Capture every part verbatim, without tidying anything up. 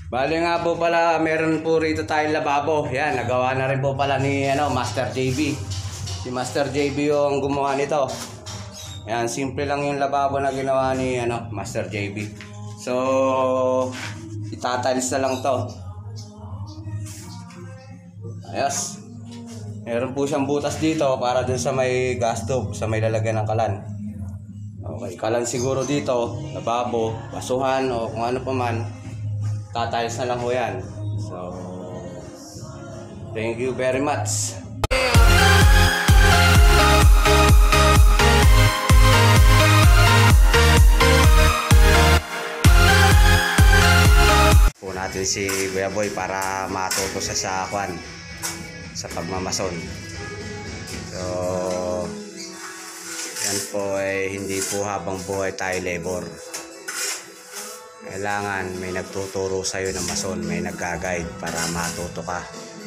Bali nga po pala, meron po rito tayong lababo. Yan, nagawa na rin po pala ni ano, Master J B. Si Master J B yung gumawa nito. Yan, simple lang yung lababo na ginawa ni ano, Master J B. So, itatiles na lang to. Ayos. Meron po siyang butas dito para dun sa may gas tube, sa may lalagyan ng kalan. Okay, kalan siguro dito, lababo, basuhan o kung ano pa man. Tatiles na lang ho yan. So, thank you very much. Po natin si Kuya Boy para matuto siya sa kwan, sa pagmamason. So, yan po ay hindi po habang buhay tayo labor. Kailangan may nagtuturo sa'yo ng mason, may nagga-guide para matuto ka.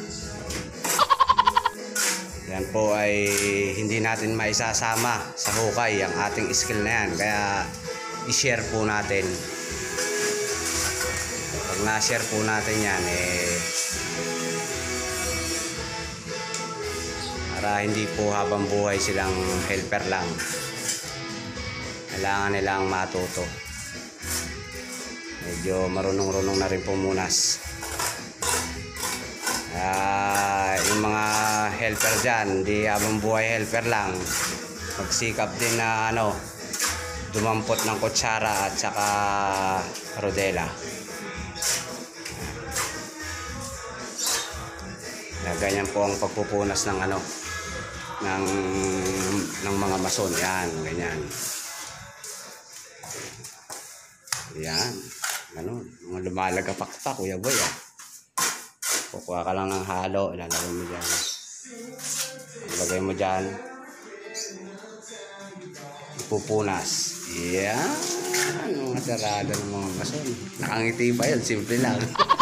Yan po ay hindi natin maisasama sa hukay ang ating skill na yan. Kaya i-share po natin. Pag na-share po natin yan, eh, para hindi po habang buhay silang helper lang. Kailangan nilang matuto. Medyo marunong-runong na rin pumunas. Uh, yung mga helper dyan, hindi habang buhay helper lang. Magsikap din na ano, dumampot ng kutsara at saka rodela. Na ganyan po ang pagpupunas ng ano, ng, ng mga mason. Yan, ganyan. Yan. Ano, mga lumalagapak pa, Kuya Boy, ah. Kukuha ka lang ng halo, ilalagay mo dyan. Ilagay mo dyan. Ipupunas. Yan. Mga sarado ng mga mason. Nakangiti pa yan, simple lang.